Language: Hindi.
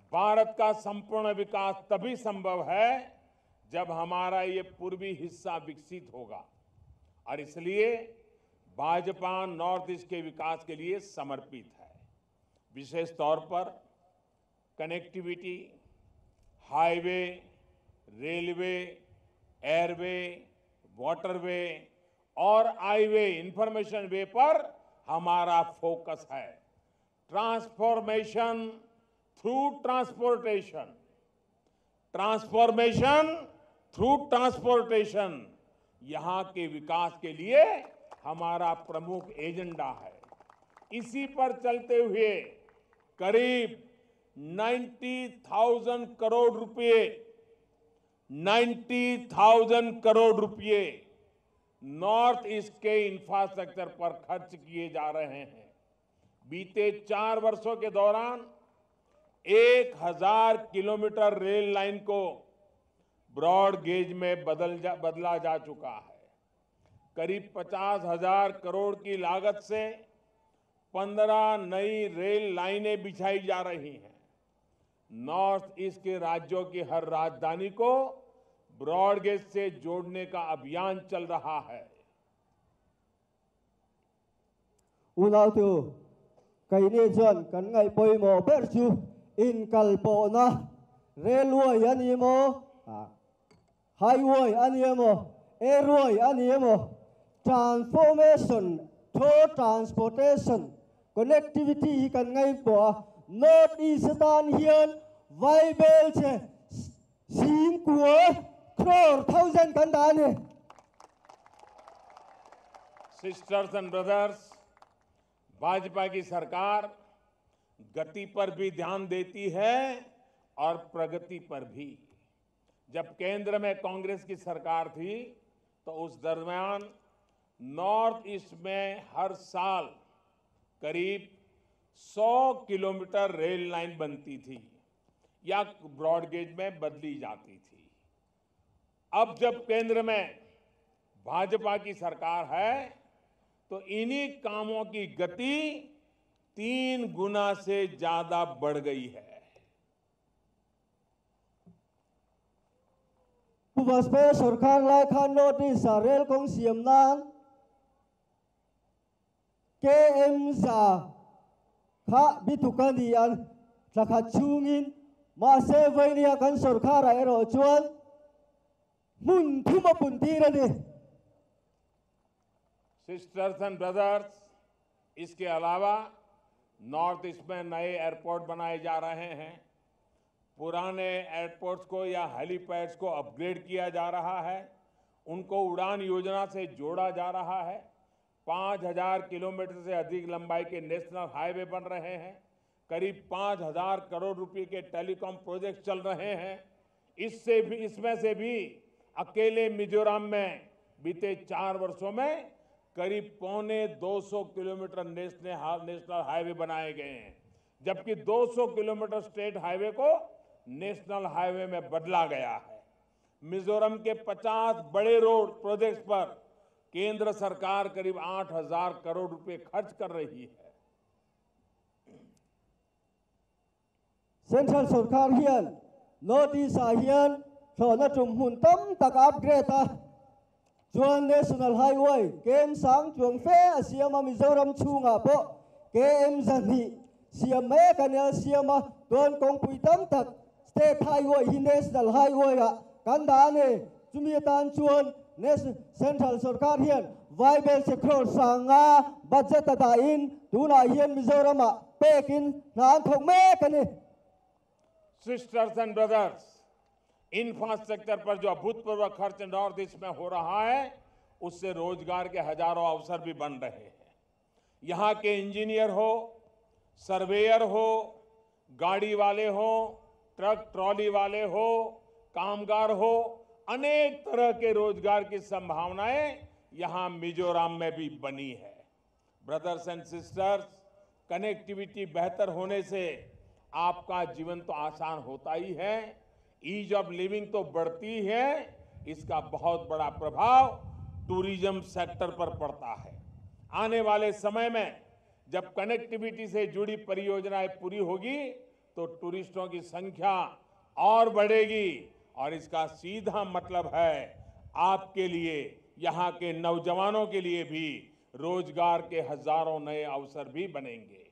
भारत का संपूर्ण विकास तभी संभव है जब हमारा ये पूर्वी हिस्सा विकसित होगा और इसलिए भाजपा नॉर्थ ईस्ट के विकास के लिए समर्पित है। विशेष तौर पर connectivity, highway, railway, airway, waterway और आईवे, इंफॉर्मेशन वे पर हमारा फोकस है। Transformation through transportation, transformation through transportation यहां के विकास के लिए हमारा प्रमुख एजेंडा है। इसी पर चलते हुए करीब 90,000 करोड़ रुपए 90,000 करोड़ रुपए नॉर्थ ईस्ट के इंफ्रास्ट्रक्चर पर खर्च किए जा रहे हैं। बीते 4 वर्षों के दौरान 1000 किलोमीटर रेल लाइन को ब्रॉड गेज में बदला जा चुका है। करीब 50,000 करोड़ की लागत से 15 नई रेल लाइनें बिछाई जा रही हैं। नॉर्थ ईस्ट के राज्यों की हर राजधानी को ब्रॉड गेज से जोड़ने का अभियान चल रहा है। Unautu kaini John kan ngai poimo berchu in kalpona railway animo highway animo airway animo transformation through transportation connectivity kan ngai po north eastern hian viable che sim của crore thousand kan da ne. Sisters and brothers, Bhajpa की सरकार गति पर भी ध्यान देती है और प्रगति पर भी। जब केंद्र में कांग्रेस की सरकार थी तो उस दरमियान नॉर्थ ईस्ट में हर साल करीब 100 किलोमीटर रेल लाइन बनती थी या ब्रॉड गेज में बदली जाती थी। अब जब केंद्र में भाजपा की सरकार है तो इन्हीं कामों की गति 3 गुना से ज्यादा बढ़ गई है। Puvaspe सरकार लाई खान नोटिस रेल कोंग सियमनान KM za kha bitukan dian sakhat chungin ma se vainia kan सरकार aero chuan mun thuma punti rani. Sisters and brothers, इसके अलावा नॉर्थ ईस्ट में नए एयरपोर्ट बनाए जा रहे हैं। पुराने एयरपोर्ट्स को या हेलीपैड्स को अपग्रेड किया जा रहा है। उनको उड़ान योजना से जोड़ा जा रहा है। 5,000 किलोमीटर से अधिक लंबाई के नेशनल हाईवे बन रहे हैं। करीब 5,000 करोड़ रुपए के टेलीकॉम प्रोजेक्ट चल रहे हैं। इसमें से भी अकेले मिजोरम में बीते 4 वर्षों में करीब 250 किलोमीटर नेशनल हाईवे बनाए गए हैं, जबकि 200 किलोमीटर स्टेट हाईवे को नेशनल हाईवे में बदला गया है। मिजोरम के 50 बड़े रोड प्रोजेक्ट्स पर केंद्र सरकार करीब 8,000 करोड़ रुपए खर्च कर रही है। Central सरकार हियन नोटिस हियन थोना चुमहुन तम तक upgrade Chuan National Highway KM sang chuang fe asiama Mizoram chunga po KM zani siama kanya siama don kong puitam tak State Highway hi National Highway a kandane chumiatan chuan Central सरकार हियन viable se crore sanga budget ta in tuna hian Mizoram a pekin nan thok me kani. Sisters and brothers, infrastructure पर जो अभूतपूर्व खर्च नॉर्थ ईस्ट में हो रहा है उससे रोजगार के हजारों अवसर भी बन रहे हैं। यहाँ के इंजीनियर हो, सर्वेयर हो, गाड़ी वाले हो, ट्रक ट्रॉली वाले हो, कामगार हो, अनेक तरह के रोजगार की संभावनाएं यहाँ मिजोरम में भी बनी है। ब्रदर्स एंड सिस्टर्स, कनेक्टिविटी बेहतर होने से आपका जीवन तो आसान होता ही है, ईज ऑफ लिविंग तो बढ़ती है। इसका बहुत बड़ा प्रभाव टूरिज्म सेक्टर पर पड़ता है। आने वाले समय में जब कनेक्टिविटी से जुड़ी परियोजनाएं पूरी होगी तो टूरिस्टों की संख्या और बढ़ेगी और इसका सीधा मतलब है आपके लिए, यहाँ के नौजवानों के लिए भी रोजगार के हजारों नए अवसर भी बनेंगे।